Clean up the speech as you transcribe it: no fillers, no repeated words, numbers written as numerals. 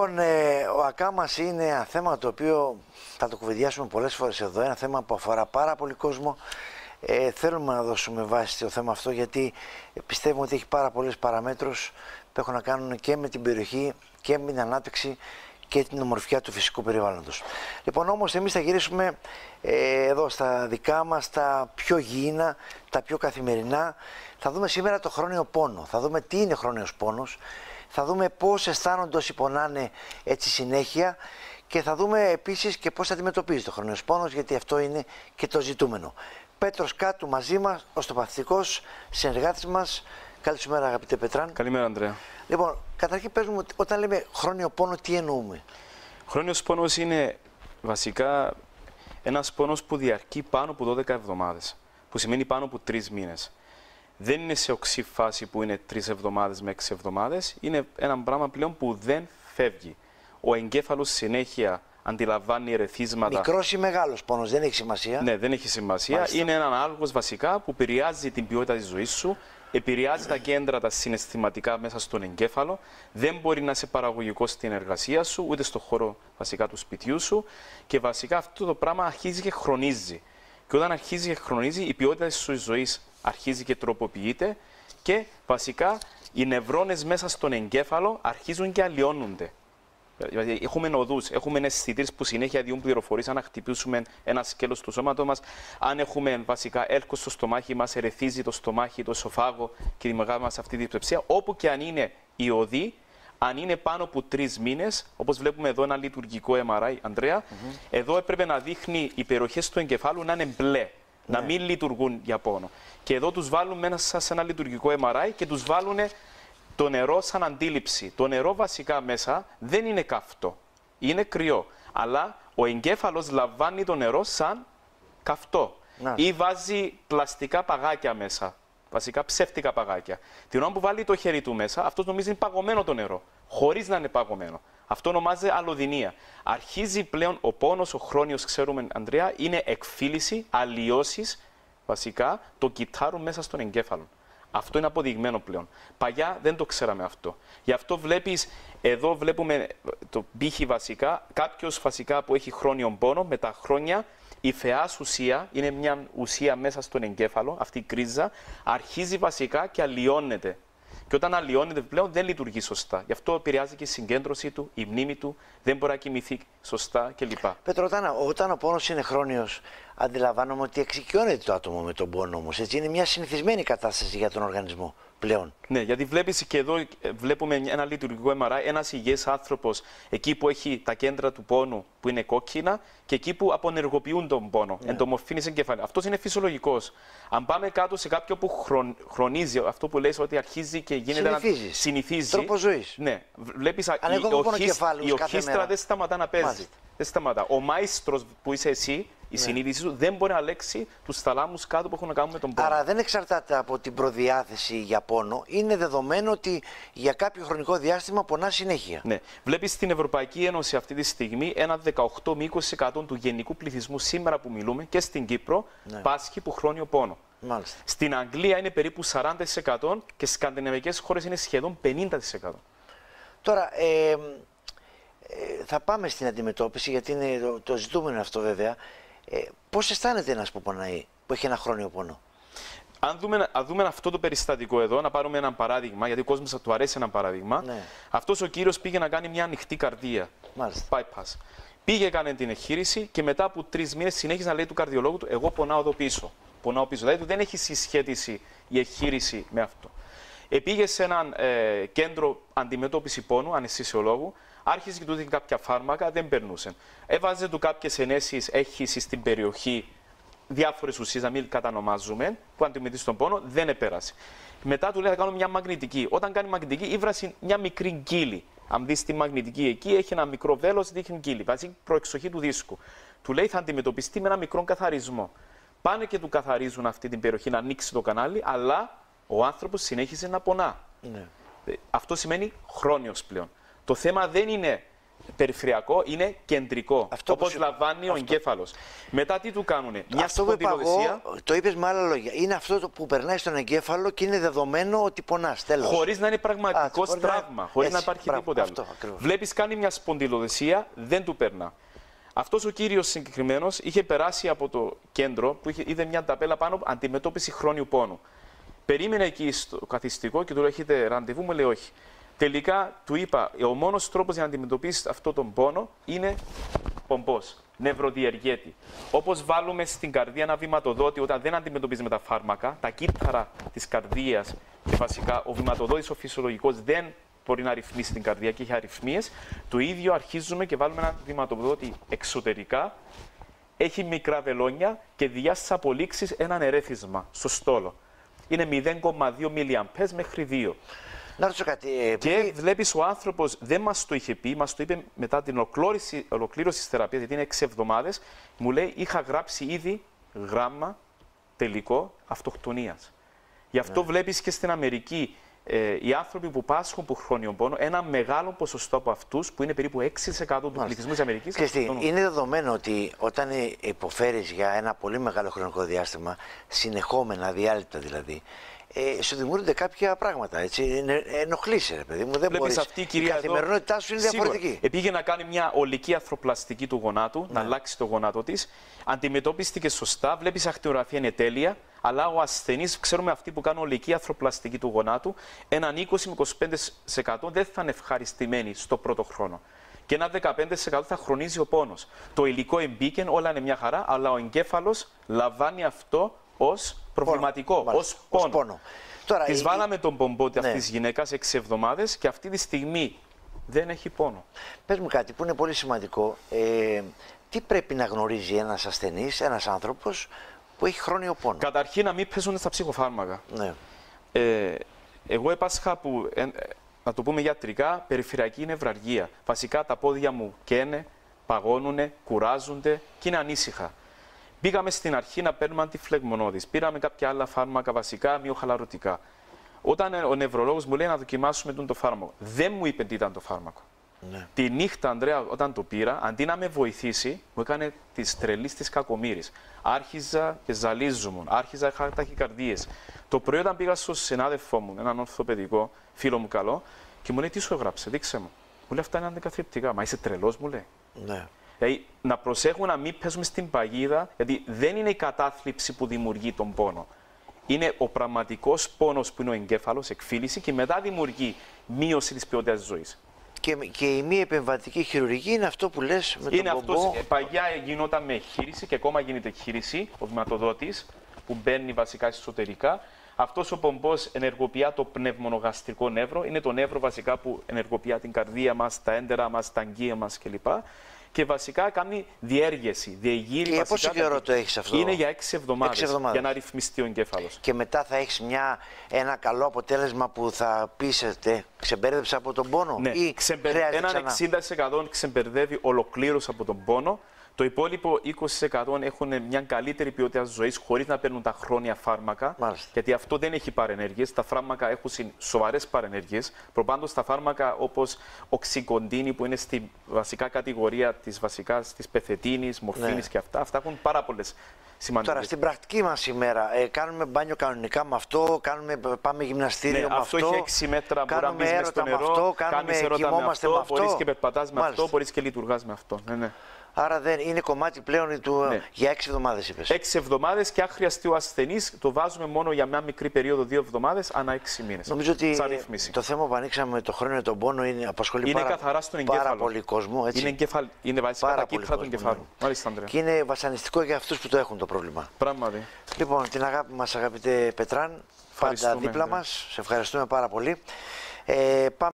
Λοιπόν, ο ΑΚΑ μας είναι ένα θέμα το οποίο θα το κουβεντιάσουμε πολλές φορές εδώ. Ένα θέμα που αφορά πάρα πολύ κόσμο. Θέλουμε να δώσουμε βάση στο θέμα αυτό, γιατί πιστεύουμε ότι έχει πάρα πολλές παραμέτρους που έχουν να κάνουν και με την περιοχή και με την ανάπτυξη και την ομορφιά του φυσικού περιβάλλοντος. Λοιπόν, όμως εμείς θα γυρίσουμε εδώ στα δικά μας, τα πιο γήινα, τα πιο καθημερινά. Θα δούμε σήμερα το χρόνιο πόνο. Θα δούμε τι είναι χρόνιος πόνος. Θα δούμε πώς αισθάνονται όσοι πονάνε έτσι συνέχεια. Και θα δούμε επίσης και πώς αντιμετωπίζει το χρόνιος πόνος, γιατί αυτό είναι και το ζητούμενο. Πέτρος Κάτου μαζί μας, οστεοπαθητικός συνεργάτης μας. Καλησπέρα, αγαπητέ Πετράν. Καλημέρα, Ανδρέα. Λοιπόν, καταρχήν πες μου, όταν λέμε χρόνιο πόνο, τι εννοούμε? Χρόνιος πόνος είναι βασικά ένας πόνος που διαρκεί πάνω από 12 εβδομάδες, που σημαίνει πάνω από 3 μήνες. Δεν είναι σε οξύ φάση που είναι 3 εβδομάδες με 6 εβδομάδες. Είναι ένα πράγμα πλέον που δεν φεύγει. Ο εγκέφαλος συνέχεια αντιλαμβάνει ερεθίσματα. Μικρός ή μεγάλος πόνος, δεν έχει σημασία. Ναι, δεν έχει σημασία. Μάλιστα. Είναι ένα άλγος βασικά που επηρεάζει την ποιότητα της ζωής σου, επηρεάζει τα κέντρα τα συναισθηματικά μέσα στον εγκέφαλο, δεν μπορεί να είσαι παραγωγικός στην εργασία σου, ούτε στον χώρο βασικά του σπιτιού σου, και βασικά αυτό το πράγμα αρχίζει και χρονίζει. Και όταν αρχίζει και χρονίζει, η ποιότητα της ζωής αρχίζει και τροποποιείται και βασικά οι νευρώνες μέσα στον εγκέφαλο αρχίζουν και αλλοιώνονται. Δηλαδή, έχουμε οδούς, έχουμε αισθητήρες που συνέχεια διούν πληροφορίες αν χτυπήσουμε ένα σκέλος του σώματος μας. Αν έχουμε βασικά έλκος στο στομάχι μας, ερεθίζει το στομάχι, το εσωφάγο και τη μεγάλη μας αυτή τη διπλεψία. Όπου και αν είναι η οδή, αν είναι πάνω από 3 μήνες, όπως βλέπουμε εδώ ένα λειτουργικό MRI, Ανδρέα, εδώ έπρεπε να δείχνει οι περιοχές του εγκεφάλου να είναι μπλε, να μην λειτουργούν για πόνο. Και εδώ τους βάλουν μέσα σε ένα λειτουργικό MRI και τους βάλουν το νερό σαν αντίληψη. Το νερό βασικά μέσα δεν είναι καυτό, είναι κρυό. Αλλά ο εγκέφαλος λαμβάνει το νερό σαν καυτό. Ή βάζει πλαστικά παγάκια μέσα, βασικά ψεύτικα παγάκια. Την ώρα που βάλει το χέρι του μέσα, αυτός νομίζει είναι παγωμένο το νερό, χωρίς να είναι παγωμένο. Αυτό ονομάζεται αλλοδυνία. Αρχίζει πλέον ο πόνος, ο χρόνιος, ξέρουμε, Ανδρέα, είναι εκφύλιση, αλλοιώσεις, βασικά, το κυτάρου μέσα στον εγκέφαλο. Αυτό είναι αποδειγμένο πλέον. Παλιά δεν το ξέραμε αυτό. Γι' αυτό βλέπεις, εδώ βλέπουμε το πύχη βασικά, κάποιος βασικά που έχει χρόνιο πόνο, με τα χρόνια, η φαιάς ουσία, είναι μια ουσία μέσα στον εγκέφαλο, αυτή η κρίζα, αρχίζει βασικά και αλλοιώνεται. Και όταν αλλοιώνεται πλέον δεν λειτουργεί σωστά. Γι' αυτό επηρεάζει και η συγκέντρωση του, η μνήμη του, δεν μπορεί να κοιμηθεί σωστά κλπ. Πέτρο, όταν ο πόνος είναι χρόνιος, αντιλαμβάνομαι ότι εξοικειώνεται το άτομο με τον πόνο όμως. Έτσι, είναι μια συνηθισμένη κατάσταση για τον οργανισμό πλέον. Ναι, γιατί βλέπεις και εδώ βλέπουμε ένα λειτουργικό MRI, ένας υγιής άνθρωπος εκεί που έχει τα κέντρα του πόνου που είναι κόκκινα και εκεί που απονεργοποιούν τον πόνο, εντομορφήνης εγκεφάλου. Αυτός είναι φυσιολογικός. Αν πάμε κάτω σε κάποιο που χρονίζει, αυτό που λες ότι αρχίζει και γίνεται συνηθίζει. Τρόπο ζωής. Ναι, βλέπεις η οχίστρα δεν σταματά να παίζει. Μάλιστα. Δεν σταματά. Ο μαΐστρος που είσαι εσύ, η συνείδηση σου δεν μπορεί να λέξει τους θαλάμους κάτω που έχουν να κάνουν με τον πόνο. Άρα δεν εξαρτάται από την προδιάθεση για πόνο. Είναι δεδομένο ότι για κάποιο χρονικό διάστημα πονά συνέχεια. Ναι. Βλέπεις στην Ευρωπαϊκή Ένωση αυτή τη στιγμή ένα 18 με 20% του γενικού πληθυσμού σήμερα που μιλούμε και στην Κύπρο πάσχει που χρόνιο πόνο. Μάλιστα. Στην Αγγλία είναι περίπου 40% και στις σκανδιναβικές χώρες είναι σχεδόν 50%. Τώρα, θα πάμε στην αντιμετώπιση, γιατί είναι το ζητούμενο αυτό βέβαια. Πώς αισθάνεται ένας που πονάει, που έχει ένα χρόνιο πόνο? Αν δούμε αυτό το περιστατικό εδώ, να πάρουμε ένα παράδειγμα, γιατί ο κόσμος θα του αρέσει ένα παράδειγμα. Ναι. Αυτός ο κύριος πήγε να κάνει μια ανοιχτή καρδία. Μάλιστα. Bypass. Πήγε, έκανε την εγχείρηση και μετά από 3 μήνες συνέχισε να λέει του καρδιολόγου του: εγώ πονάω εδώ πίσω. Πονάω πίσω. Δηλαδή δεν έχει συσχέτιση η εγχείρηση με αυτό. Πήγε σε ένα κέντρο αντιμετώπιση πόνου, αναισθησιολόγου. Άρχισε και του έδινε κάποια φάρμακα, δεν περνούσε. Έβαζε του κάποιες ενέσεις έχηση στην περιοχή, διάφορες ουσίες, να μην κατανομάζουμε, που αντιμετωπίζει τον πόνο, δεν επέρασε. Μετά του λέει θα κάνω μια μαγνητική. Όταν κάνει μαγνητική, ήβρασε μια μικρή γκύλη. Αν δεις τη μαγνητική εκεί, έχει ένα μικρό βέλος, δείχνει γκύλη. Βάζει προεξοχή του δίσκου. Του λέει θα αντιμετωπιστεί με ένα μικρό καθαρισμό. Πάνε και του καθαρίζουν αυτή την περιοχή να ανοίξει το κανάλι, αλλά ο άνθρωπος συνέχισε να πονά. Ναι. Αυτό σημαίνει χρόνιος πλέον. Το θέμα δεν είναι περιφερειακό, είναι κεντρικό. Όπως λαμβάνει ο εγκέφαλος. Μετά τι του κάνουνε, μια σπονδυλοδεσία. Το είπες με άλλα λόγια. Είναι αυτό που περνάει στον εγκέφαλο και είναι δεδομένο ότι πονάς. Τέλος. Χωρίς να είναι πραγματικό τραύμα, χωρίς να υπάρχει τίποτε άλλο. Βλέπεις, κάνει μια σπονδυλοδεσία, δεν του περνά. Αυτός ο κύριος συγκεκριμένος είχε περάσει από το κέντρο που είδε μια ταπέλα πάνω, αντιμετώπιση χρόνιου πόνου. Περίμενε εκεί στο καθιστικό και του λέει: έχετε ραντεβού? Μου λέει όχι. Τελικά του είπα: ο μόνος τρόπος για να αντιμετωπίσεις αυτό τον πόνο είναι πομπός, νευροδιεργέτη. Όπως βάλουμε στην καρδία ένα βηματοδότη όταν δεν αντιμετωπίζουμε τα φάρμακα, τα κύτταρα της καρδίας και βασικά ο βηματοδότης ο φυσιολογικός δεν μπορεί να ρυθμίσει την καρδία και έχει αρρυθμίες. Το ίδιο αρχίζουμε και βάλουμε ένα βηματοδότη εξωτερικά. Έχει μικρά βελόνια και διά στις απολύξεις έναν ερέθισμα στο στόλο. Είναι 0,2 mA μέχρι 2. Να ρωτήσω κάτι. Και βλέπεις, ο άνθρωπος δεν μας το είχε πει, μας το είπε μετά την ολοκλήρωση της θεραπείας, γιατί είναι 6 εβδομάδες. Μου λέει: είχα γράψει ήδη γράμμα τελικό αυτοκτονίας. Γι' αυτό βλέπεις και στην Αμερική οι άνθρωποι που πάσχουν από χρόνιο πόνο, ένα μεγάλο ποσοστό από αυτούς, που είναι περίπου 6% του πληθυσμού της Αμερικής. Είναι δεδομένο ότι όταν υποφέρεις για ένα πολύ μεγάλο χρονικό διάστημα, συνεχόμενα, αδιάλειπτα δηλαδή, σου δημιουργούνται κάποια πράγματα. Ενοχλείσαι, ρε παιδί μου. Δεν μπορείς. Η καθημερινότητά σου είναι διαφορετική. Επήγε να κάνει μια ολική αρθροπλαστική του γονάτου, να αλλάξει το γονάτο της. Αντιμετώπιστηκε σωστά. Βλέπεις, ακτινογραφία είναι τέλεια. Αλλά ο ασθενής, ξέρουμε αυτοί που κάνουν ολική αρθροπλαστική του γονάτου, έναν 20 με 25% δεν θα είναι ευχαριστημένοι στο πρώτο χρόνο. Και ένα 15% θα χρονίζει ο πόνος. Το υλικό εμπίκεν, όλα είναι μια χαρά, αλλά ο εγκέφαλος λαμβάνει αυτό ως προβληματικό, ως πόνο. Της βάλαμε τον πομπότη αυτής της γυναίκας 6 εβδομάδες και αυτή τη στιγμή δεν έχει πόνο. Πες μου κάτι που είναι πολύ σημαντικό. Τι πρέπει να γνωρίζει ένας ασθενής, ένας άνθρωπος που έχει χρόνιο πόνο? Καταρχήν, να μην παίζουν στα ψυχοφάρμακα. Ναι. Εγώ έπασχα από, να το πούμε γιατρικά, περιφερειακή νευραλγία. Βασικά τα πόδια μου καίνε, παγώνουνε, κουράζονται και είναι ανήσυχα. Πήγαμε στην αρχή να παίρνουμε αντιφλεγμονώδεις. Πήραμε κάποια άλλα φάρμακα βασικά, μειοχαλαρωτικά. Όταν ο νευρολόγος μου λέει να δοκιμάσουμε το φάρμακο, δεν μου είπε τι ήταν το φάρμακο. Ναι. Τη νύχτα, Ανδρέα, όταν το πήρα, αντί να με βοηθήσει, μου έκανε τη τρελή τη κακομοίρη. Άρχιζα και ζαλίζομαι, άρχιζα είχα ταχυκαρδίες. Το πρωί, όταν πήγα στον συνάδελφό μου, έναν ορθοπαιδικό, φίλο μου καλό, και μου λέει: τι σου έγραψε, δείξε μου. Μου λέει: αυτά είναι αντικαθλιπτικά. Μα είσαι τρελός, μου λέει. Ναι. Δηλαδή, να προσέχουμε να μην παίζουμε στην παγίδα, γιατί δεν είναι η κατάθλιψη που δημιουργεί τον πόνο. Είναι ο πραγματικός πόνος που είναι ο εγκέφαλος, εκφύλιση, και μετά δημιουργεί μείωση της ποιότητας της ζωής. Και η μη επεμβατική χειρουργική είναι αυτό που λες με είναι τον πομπό. Παγιά γινόταν με χείριση και ακόμα γίνεται χείριση, ο βηματοδότης που μπαίνει βασικά εσωτερικά. Αυτός ο πομπός ενεργοποιεί το πνευμονογαστρικό νεύρο, είναι το νεύρο βασικά που ενεργοποιεί την καρδία μας, τα έντερα μας, τα αγγεία μας κλπ. Και βασικά κάνει διέργεση, διεγείρει. Και για πόσο καιρό το έχεις αυτό? Είναι για 6 εβδομάδες για να ρυθμιστεί ο εγκέφαλος. Και μετά θα έχεις ένα καλό αποτέλεσμα που θα πεις ξεμπέρδεψα από τον πόνο? Ναι, ή έναν 60% ξεμπερδεύει ολοκλήρως από τον πόνο. Το υπόλοιπο 20% έχουν μια καλύτερη ποιότητα ζωής χωρίς να παίρνουν τα χρόνια φάρμακα. Μάλιστα. Γιατί αυτό δεν έχει παρενέργειες. Τα φάρμακα έχουν σοβαρές παρενέργειες. Προπάντως τα φάρμακα όπως οξυκοντίνη, που είναι στη βασικά κατηγορία της πεθετίνης, μορφίνης και αυτά έχουν πάρα πολλές σημαντικές. Τώρα στην πρακτική μας ημέρα κάνουμε μπάνιο κανονικά με αυτό, πάμε γυμναστήριο με αυτό. Αυτό έχει 6 μέτρα, μπορεί να μπεις μες στο νερό, κάνεις έρωτα με αυτό, μπορείς και περπατάς με αυτό, μπορείς και λειτουργάς με αυτό. Ναι. Άρα δεν είναι κομμάτι πλέον για 6 εβδομάδες, είπες. 6 εβδομάδες, και αν χρειαστεί ο ασθενής, το βάζουμε μόνο για μια μικρή περίοδο 2 εβδομάδες, ανά 6 μήνες. Νομίζω ότι το θέμα που ανοίξαμε, το χρόνιο τον πόνο, απασχολεί πάρα πολύ κόσμο. Έτσι. Είναι βασικά τα κύτταρα του εγκεφάλου. Μάλιστα, Ανδρέα. Και είναι βασανιστικό για αυτούς που το έχουν το πρόβλημα. Πράγματι. Λοιπόν, την αγάπη μας, αγαπητέ Πετράν, πάντα δίπλα μας. Σε ευχαριστούμε πάρα πολύ.